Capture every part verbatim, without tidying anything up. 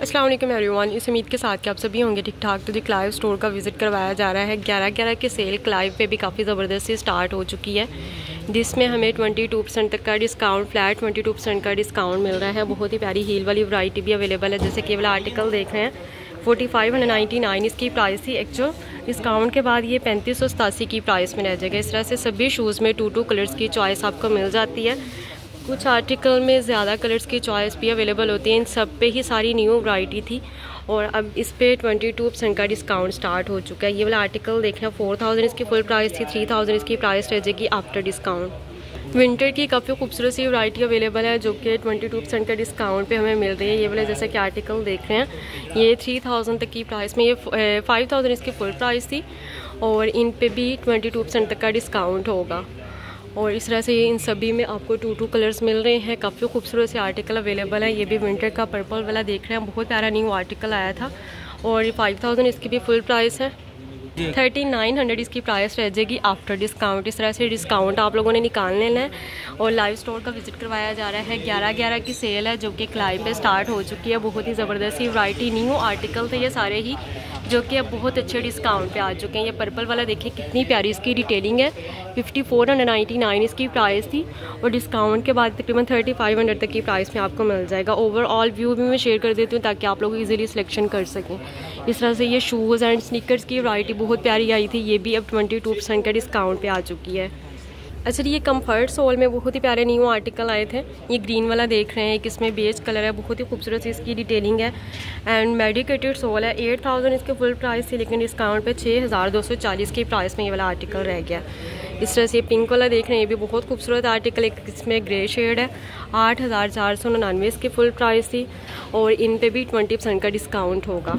अस्सलाम वालेकुम एवरीवन। इस उम्मीद के साथ कि आप सभी होंगे ठीक ठाक। तो जी क्लाइव स्टोर का विज़िट करवाया जा रहा है। ग्यारह ग्यारह की सेल क्लाइव पे भी काफ़ी ज़बरदस्ती स्टार्ट हो चुकी है, जिसमें हमें ट्वेंटी टू परसेंट तक का discount, flat twenty two percent का डिस्काउंट मिल रहा है। बहुत ही प्यारी हील वाली वैरायटी भी अवेलेबल है। जैसे कि ये वाला आर्टिकल देख रहे हैं forty five hundred ninety nine इसकी प्राइस थी। एक्चुअल डिस्काउंट के बाद ये पैंतीस सौ सतासी की प्राइस में रह जाएगा। इस तरह से सभी शूज़ में टू टू कलर्स की चॉइस आपको मिल जाती है। कुछ आर्टिकल में ज़्यादा कलर्स की चॉइस भी अवेलेबल होती है। इन सब पे ही सारी न्यू वैरायटी थी और अब इस पे ट्वेंटी टू परसेंट का डिस्काउंट स्टार्ट हो चुका है। ये वाला आर्टिकल देखें फोर थाउजेंड इसकी फुल प्राइस थी, थ्री थाउजेंड इसकी प्राइस रह जाएगी आफ्टर डिस्काउंट। विंटर की काफ़ी खूबसूरत सी वैरायटी अवेलेबल है जो कि ट्वेंटी टू परसेंट का डिस्काउंट पे हमें मिल रही है। ये वाला जैसे कि आर्टिकल देख रहे हैं ये थ्री थाउजेंड तक की प्राइस में, ये फाइव थाउजेंड इसकी फुल प्राइस थी और इन पे भी ट्वेंटी टू परसेंट तक का डिस्काउंट होगा। और इस तरह से ये इन सभी में आपको टू टू कलर्स मिल रहे हैं। काफ़ी खूबसूरत से आर्टिकल अवेलेबल है। ये भी विंटर का पर्पल वाला देख रहे हैं, बहुत प्यारा न्यू आर्टिकल आया था और ये फाइव थाउजेंड इसकी भी फुल प्राइस है। थर्टी नाइन हंड्रेड इसकी प्राइस रह जाएगी आफ्टर डिस्काउंट। इस तरह से डिस्काउंट आप लोगों ने निकाल लेना है। और लाइव स्टोर का विजिट करवाया जा रहा है। ग्यारह ग्यारह की सेल है जो कि क्लाइव पे स्टार्ट हो चुकी है। बहुत ही ज़बरदस्त वैरायटी न्यू आर्टिकल थे ये सारे ही, जो कि अब बहुत अच्छे डिस्काउंट पे आ चुके हैं। ये पर्पल वाला देखिए कितनी प्यारी इसकी डिटेलिंग है। Fifty four hundred ninety nine इसकी प्राइस थी और डिस्काउंट के बाद तकरीबन थर्टी फाइव हंड्रेड तक की प्राइस में आपको मिल जाएगा। ओवरऑल व्यू भी मैं शेयर कर देती हूँ ताकि आप लोग इजीली सिलेक्शन कर सकें। इस तरह से ये शूज़ एंड स्नीकर्स की वैरायटी बहुत प्यारी आई थी। ये भी अब ट्वेंटी टू परसेंट का डिस्काउंट पे आ चुकी है। अच्छा, ये कंफर्ट सोल में बहुत ही प्यारे न्यू आर्टिकल आए थे। ये ग्रीन वाला देख रहे हैं, एक इसमें बेज कलर है, बहुत ही खूबसूरत इसकी डिटेलिंग है एंड मेडिकेटेड सोल है। एट थाउजेंड इसके फुल प्राइस थी लेकिन डिस्काउंट पे छः हज़ार दो सौ चालीस की प्राइस में ये वाला आर्टिकल रह गया। इस तरह से ये पिंक वाला देख रहे हैं, ये भी बहुत खूबसूरत आर्टिकल, एक इसमें ग्रे शेड है। आठ हज़ार चार सौ निन्यानवे इसकी फुल प्राइस थी और इन पे भी ट्वेंटी परसेंट का डिस्काउंट होगा।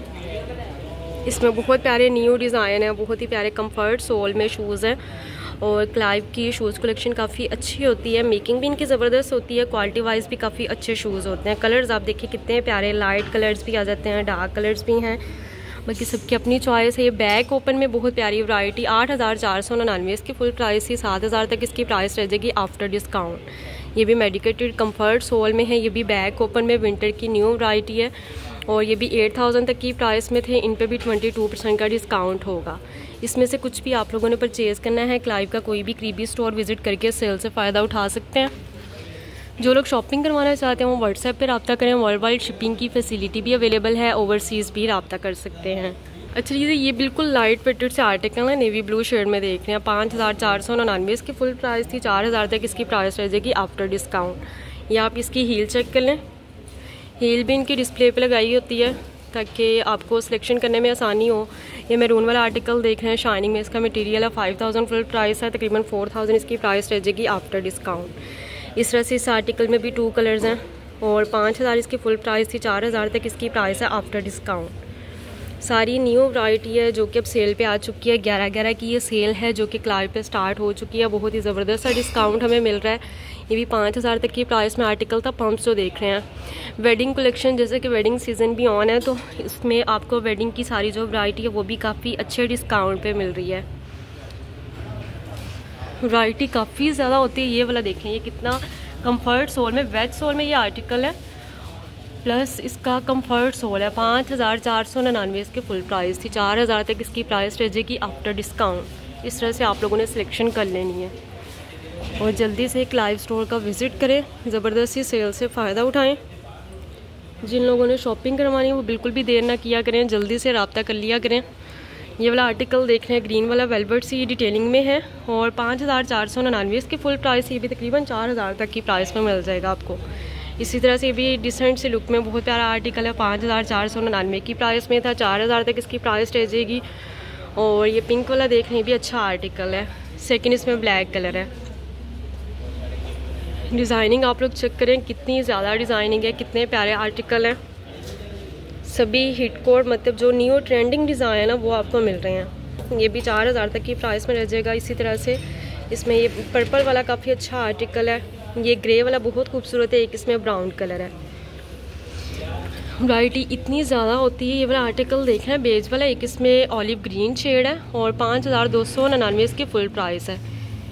इसमें बहुत प्यारे न्यू डिज़ाइन है, बहुत ही प्यारे कंफर्ट सोल में शूज़ हैं और क्लाइव की शूज़ कलेक्शन काफ़ी अच्छी होती है। मेकिंग भी इनकी ज़बरदस्त होती है, क्वालिटी वाइज भी काफ़ी अच्छे शूज़ होते हैं। कलर्स आप देखिए कितने प्यारे, लाइट कलर्स भी आ जाते हैं, डार्क कलर्स भी हैं, बाकी सबकी अपनी चॉइस है। ये बैक ओपन में बहुत प्यारी वैरायटी, आठ हज़ार चार सौ निन्यानवे इसकी फुल प्राइस थी, सात हज़ार तक इसकी प्राइस रह जाएगी आफ्टर डिस्काउंट। ये भी मेडिकेटेड कंफर्ट सोल में है। ये भी बैक ओपन में विंटर की न्यू वैरायटी है और ये भी एट थाउजेंड तक की प्राइस में थे। इन पे भी ट्वेंटी टू परसेंट का डिस्काउंट होगा। इसमें से कुछ भी आप लोगों ने परचेज़ करना है, क्लाइव का कोई भी करीबी स्टोर विजिट करके सेल से फ़ायदा उठा सकते हैं। जो लोग शॉपिंग करवाना चाहते हैं वो व्हाट्सएप पे रब्ता करें। वर्ल्ड वाइड शिपिंग की फैसिलिटी भी अवेलेबल है, ओवरसीज़ भी रब्ता कर सकते हैं। अच्छा, ये ये बिल्कुल लाइट वेटेड से आर्टिकल है, नेवी ब्लू शेड में देख रहे हैं। पाँच हज़ार चार सौ निन्यानवे इसकी फुल प्राइस थी, चार हज़ार तक इसकी प्राइस रह जाएगी आफ्टर डिस्काउंट। ये आप इसकी हील चेक कर लें, हील भी इनकी डिस्प्ले पे लगाई होती है ताकि आपको सिलेक्शन करने में आसानी हो। ये मैरून वाला आर्टिकल देख रहे हैं, शाइनिंग में इसका मटेरियल है। फाइव थाउजेंड फुल प्राइस है, तकरीबन फोर थाउजेंड इसकी प्राइस रह जाएगी आफ्टर डिस्काउंट। इस तरह से इस आर्टिकल में भी टू कलर्स हैं और पाँच हज़ार इसकी फुल प्राइस थी, चार हज़ार तक इसकी प्राइस है आफ्टर डिस्काउंट। सारी न्यू वैरायटी है जो कि अब सेल पे आ चुकी है। ग्यारह ग्यारह की ये सेल है जो कि क्लाइव पे स्टार्ट हो चुकी है। बहुत ही ज़बरदस्त सा डिस्काउंट हमें मिल रहा है। ये भी पाँच हज़ार तक की प्राइस में आर्टिकल था। पम्प्स जो देख रहे हैं, वेडिंग कलेक्शन, जैसे कि वेडिंग सीज़न भी ऑन है तो इसमें आपको वेडिंग की सारी जो वैरायटी है वो भी काफ़ी अच्छे डिस्काउंट पे मिल रही है। वैरायटी काफ़ी ज़्यादा होती है। ये वाला देखें, ये कितना कम्फर्ट सोल में, वेज सोल में ये आर्टिकल है, प्लस इसका कंफर्ट सोल है। पाँच हज़ार चार सौ निन्यानवे इसकी फुल प्राइस थी, चार हज़ार तक इसकी प्राइस रह जाएगी आफ्टर डिस्काउंट। इस तरह से आप लोगों ने सिलेक्शन कर लेनी है और जल्दी से एक लाइव स्टोर का विज़िट करें, ज़बरदस्ती सेल से फ़ायदा उठाएं। जिन लोगों ने शॉपिंग करवानी है वो बिल्कुल भी देर ना किया करें, जल्दी से रब्ता कर लिया करें। ये वाला आर्टिकल देख रहे हैं, ग्रीन वाला वेलवेट सी डिटेलिंग में है और पाँच हज़ार चार सौ निन्यानवे इसकी फुल प्राइस, ये भी तकरीबन चार हज़ार तक की प्राइस में मिल जाएगा आपको। इसी तरह से भी डिसेंट से लुक में बहुत प्यारा आर्टिकल है। पाँच हज़ार चार सौ निन्यानवे की प्राइस में था, चार हज़ार तक इसकी प्राइस रह जाएगी। और ये पिंक वाला देख रहे हैं, भी अच्छा आर्टिकल है, सेकंड इसमें ब्लैक कलर है। डिज़ाइनिंग आप लोग चेक करें, कितनी ज़्यादा डिज़ाइनिंग है, कितने प्यारे आर्टिकल हैं। सभी हिट कोड मतलब जो न्यू ट्रेंडिंग डिज़ाइन है वो आपको मिल रहे हैं। ये भी चार हज़ार तक की प्राइस में रह जाएगा। इसी तरह से इसमें ये पर्पल वाला काफ़ी अच्छा आर्टिकल है। ये ग्रे वाला बहुत खूबसूरत है, एक इसमें ब्राउन कलर है। वैरायटी इतनी ज़्यादा होती है। ये वाला आर्टिकल देख रहे हैं, बेज वाला, एक इसमें ऑलिव ग्रीन शेड है और पाँच हज़ार दो सौ निन्यानवे इसकी फुल प्राइस है।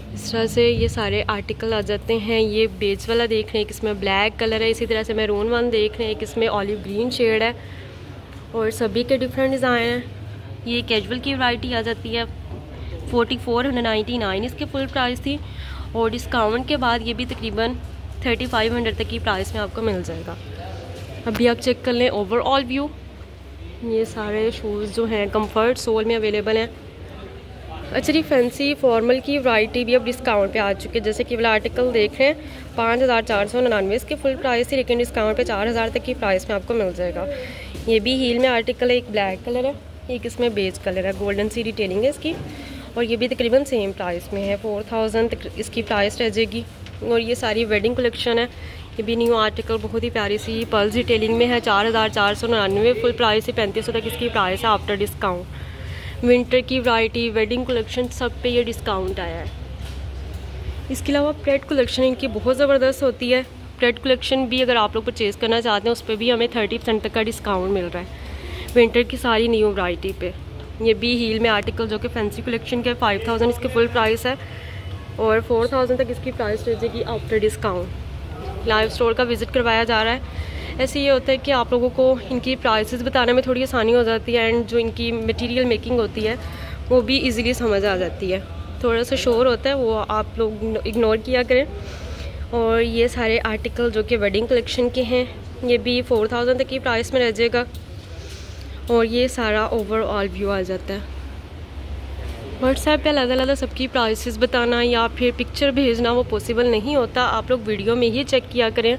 इस तरह से ये सारे आर्टिकल आ जाते हैं। ये बेज वाला देख रहे हैं, एक इसमें ब्लैक कलर है, इसी तरह से मैरून वन देख रहे हैं, एक इसमें ऑलिव ग्रीन शेड है और सभी के डिफरेंट डिज़ाइन हैं। ये कैजुअल की वैरायटी आ जाती है, forty four hundred ninety nine इसकी फुल प्राइस थी और डिस्काउंट के बाद ये भी तकरीबन थर्टी फाइव हंड्रेड तक की प्राइस में आपको मिल जाएगा। अभी आप चेक कर लें ओवरऑल व्यू। ये सारे शूज़ जो हैं कंफर्ट सोल में अवेलेबल हैं। अच्छा जी, फैंसी फॉर्मल की वैरायटी भी अब डिस्काउंट पे आ चुकी है। जैसे कि वाला आर्टिकल देख रहे हैं पाँच हज़ार चार सौ निन्यानवे इसकी फुल प्राइस थी, लेकिन डिस्काउंट पे चार हज़ार तक की प्राइस में आपको मिल जाएगा। ये भी हील में आर्टिकल है, एक ब्लैक कलर है, एक इसमें बेज कलर है, गोल्डन सी डिटेलिंग है इसकी और ये भी तकरीबन सेम प्राइस में है, फोर थाउजेंड तक इसकी प्राइस रह जाएगी। और ये सारी वेडिंग कलेक्शन है, ये भी न्यू आर्टिकल बहुत ही प्यारी सी पर्ल डिटेलिंग में है, चार हज़ार चार सौ निन्यानवे फुल प्राइस है, पैंतीस सौ तक इसकी प्राइस है आफ्टर डिस्काउंट। विंटर की वैरायटी वेडिंग कलेक्शन सब पे ये डिस्काउंट आया है। इसके अलावा प्रेड कलेक्शन इनकी बहुत ज़बरदस्त होती है। प्रेड कलेक्शन भी अगर आप लोग परचेज़ करना चाहते हैं उस पर भी हमें थर्टी परसेंट तक का डिस्काउंट मिल रहा है विंटर की सारी न्यू वैरायटी पे। ये भी हील में आर्टिकल जो कि फैंसी कलेक्शन के फाइव थाउजेंड इसकी फुल प्राइस है और फोर थाउजेंड तक इसकी प्राइस रह जाएगी आफ्टर डिस्काउंट। लाइव स्टोर का विज़िट करवाया जा रहा है। ऐसे ये होता है कि आप लोगों को इनकी प्राइसेस बताने में थोड़ी आसानी हो जाती है एंड जो इनकी मटेरियल मेकिंग होती है वो भी इजीली समझ आ जाती है। थोड़ा सा शोर होता है वो आप लोग इग्नोर किया करें। और ये सारे आर्टिकल जो कि वेडिंग कलेक्शन के हैं ये भी फोर थाउजेंड तक की प्राइस में रह जाएगा और ये सारा ओवरऑल व्यू आ जाता है। व्हाट्सएप पे अलग अलग सबकी प्राइसेस बताना या फिर पिक्चर भेजना वो पॉसिबल नहीं होता, आप लोग वीडियो में ही चेक किया करें।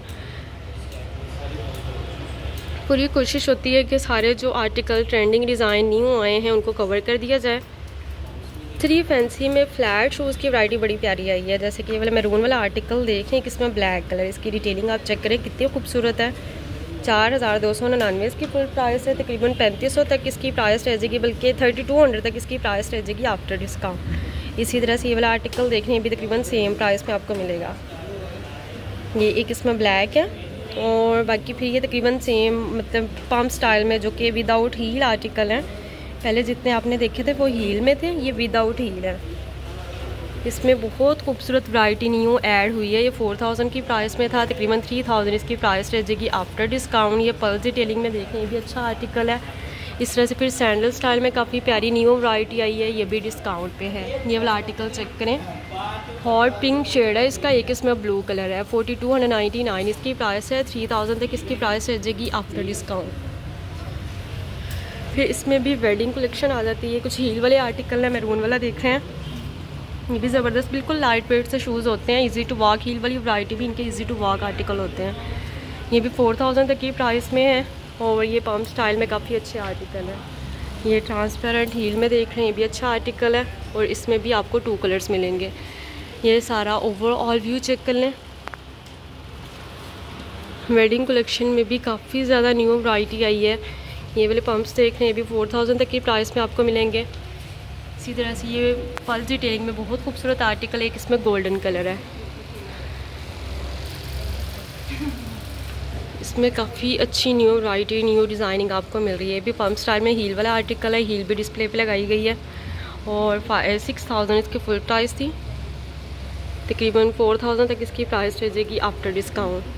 पूरी कोशिश होती है कि सारे जो आर्टिकल ट्रेंडिंग डिज़ाइन न्यू आए हैं उनको कवर कर दिया जाए। थ्री फैंसी में फ्लैट शूज़ की वैरायटी बड़ी प्यारी आई है। जैसे कि ये वाला मैरून वाला आर्टिकल देखें किसमें ब्लैक कलर, इसकी डिटेलिंग आप चेक करें कितनी खूबसूरत है। चार हज़ार दो सौ निन्यानवे इसकी फुल प्राइस है, तकरीबन पैंतीस सौ तक इसकी प्राइस रह जाएगी, बल्कि थर्टी टू हंड्रेड तक इसकी प्राइस रह जाएगी आफ्टर डिस्काउंट। इसी तरह से ये वाला आर्टिकल देखने भी तकरीबन सेम प्राइस में आपको मिलेगा। ये एक इसमें ब्लैक है और बाकी फिर ये तकरीबन सेम मतलब पम्प स्टाइल में जो कि विदाउट हील आर्टिकल हैं। पहले जितने आपने देखे थे वो हील में थे, ये विदाउट हील है। इसमें बहुत खूबसूरत वैरायटी न्यू ऐड हुई है। ये फोर थाउजेंड की प्राइस में था, तकरीबन थ्री थाउजेंड इसकी प्राइस रह जाएगी आफ्टर डिस्काउंट। ये पर्ल डिटेलिंग में देखें ये भी अच्छा आर्टिकल है। इस तरह से फिर सैंडल स्टाइल में काफ़ी प्यारी न्यू वैरायटी आई है, ये भी डिस्काउंट पे है। ये वाला आर्टिकल चेक करें, हॉट पिंक शेड है इसका, एक इसमें ब्लू कलर है, forty two hundred ninety nine इसकी प्राइस है, थ्री थाउजेंड तक इसकी प्राइस रह जाएगी आफ्टर डिस्काउंट। फिर इसमें भी वेडिंग कलेक्शन आ जाती है। कुछ हील वाले आर्टिकल है, मैरून वाला देख रहे हैं, ये भी ज़बरदस्त बिल्कुल लाइट वेट से शूज़ होते हैं, इजी टू वॉक। हील वाली वैरायटी भी इनके इजी टू वॉक आर्टिकल होते हैं। ये भी फोर थाउजेंड तक की प्राइस में है और ये पम्प स्टाइल में काफ़ी अच्छे आर्टिकल है। ये ट्रांसपेरेंट हील में देख रहे हैं, ये भी अच्छा आर्टिकल है और इसमें भी आपको टू कलर्स मिलेंगे। ये सारा ओवरऑल व्यू चेक कर लें। वेडिंग कलेक्शन में भी काफ़ी ज़्यादा न्यू वैरायटी आई है। ये वाले पम्प्स देख रहे हैं, ये भी फोर थाउजेंड तक की प्राइस में आपको मिलेंगे। इसी तरह से ये पर्ल डिटेलिंग में बहुत खूबसूरत आर्टिकल, एक इसमें गोल्डन कलर है। इसमें काफ़ी अच्छी न्यू वैरायटी न्यू डिज़ाइनिंग आपको मिल रही है। ये भी पम्प स्टाइल में हील वाला आर्टिकल है, हील भी डिस्प्ले पे लगाई गई है और सिक्स थाउजेंड इसकी फुल प्राइस थी, तकरीबन फोर थाउजेंड तक इसकी प्राइस रह जाएगी आफ्टर डिस्काउंट।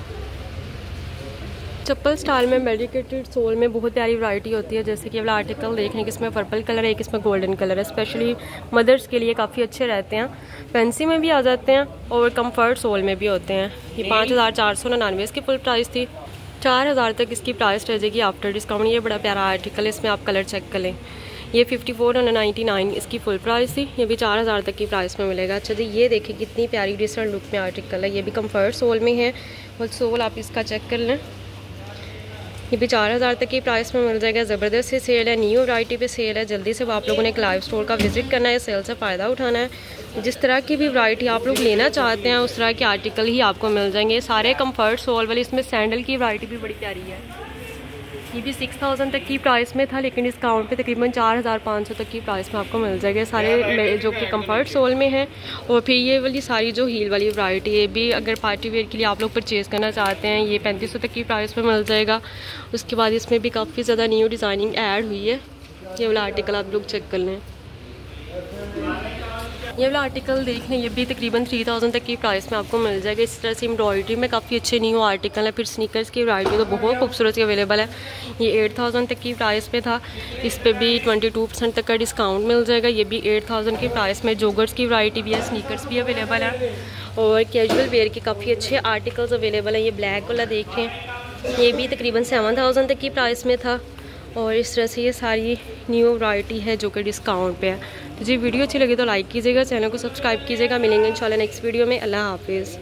चप्पल स्टाइल में मेडिकेटेड सोल में बहुत प्यारी वैरायटी होती है। जैसे कि वाला आर्टिकल देख रहे हैं, इसमें पर्पल कलर है, एक इसमें गोल्डन कलर है। स्पेशली मदर्स के लिए काफ़ी अच्छे रहते हैं, फैंसी में भी आ जाते हैं और कंफर्ट सोल में भी होते हैं। ये पाँच हज़ार चार सौ निन्यानवे इसकी फुल प्राइस थी, चार हज़ार तक इसकी प्राइस रह जाएगी आफ्टर डिस्काउंट। ये बड़ा प्यारा आर्टिकल है, इसमें आप कलर चेक कर लें। ये fifty four hundred ninety nine इसकी फुल प्राइस थी, ये भी चार हज़ार तक की प्राइस में मिलेगा। अच्छा जी, ये देखिए कितनी प्यारी डिसेंट लुक में आर्टिकल है, ये भी कंफर्ट सोल में है और सोल आप इसका चेक कर लें। ये भी चार हज़ार तक की प्राइस में मिल जाएगा। ज़बरदस्त सी सेल है, न्यू वैरायटी पे सेल है। जल्दी से आप लोगों ने एक लाइव स्टोर का विजिट करना है, सेल से फ़ायदा उठाना है। जिस तरह की भी वैरायटी आप लोग लेना चाहते हैं उस तरह के आर्टिकल ही आपको मिल जाएंगे। सारे कंफर्ट सोल वाले, इसमें सैंडल की वैरायटी भी बड़ी प्यारी है। ये भी सिक्स थाउजेंड तक की प्राइस में था, लेकिन डिस्काउंट पे तकरीबन चार हज़ार पाँच सौ तक की प्राइस में आपको मिल जाएगा। सारे जो कि कंफर्ट सोल में है। और फिर ये वाली सारी जो हील वाली वैरायटी है भी अगर पार्टी वेयर के लिए आप लोग परचेज़ करना चाहते हैं, ये पैंतीस सौ तक की प्राइस में मिल जाएगा। उसके बाद इसमें भी काफ़ी ज़्यादा न्यू डिज़ाइनिंग ऐड हुई है। ये वाला आर्टिकल आप लोग चेक कर लें। ये वाला आर्टिकल देख लें, ये भी तकरीबन थ्री थाउजेंड तक की प्राइस में आपको मिल जाएगा। इस तरह से एम्ब्रॉयडरी में काफ़ी अच्छे न्यू आर्टिकल है। फिर स्नीकर्स की वैरायटी तो बहुत खूबसूरत अवेलेबल है। ये एट थाउजेंड तक की प्राइस पे था, इस पर भी ट्वेंटी टू परसेंट तक का डिस्काउंट मिल जाएगा। ये भी एट थाउजेंड की प्राइस में। जोगर्स की वैरायटी भी है, स्नीकर्स भी अवेलेबल है और कैजुअल वेयर के काफ़ी अच्छे आर्टिकल्स अवेलेबल हैं। ये ब्लैक वाला देखें, ये भी तकरीबन सेवन थाउजेंड तक की प्राइस में था और इस तरह से ये सारी न्यू वैरायटी है जो कि डिस्काउंट पे है। तो जी वीडियो अच्छी लगी तो लाइक कीजिएगा, चैनल को सब्सक्राइब कीजिएगा। मिलेंगे इंशाल्लाह नेक्स्ट वीडियो में। अल्लाह हाफिज़।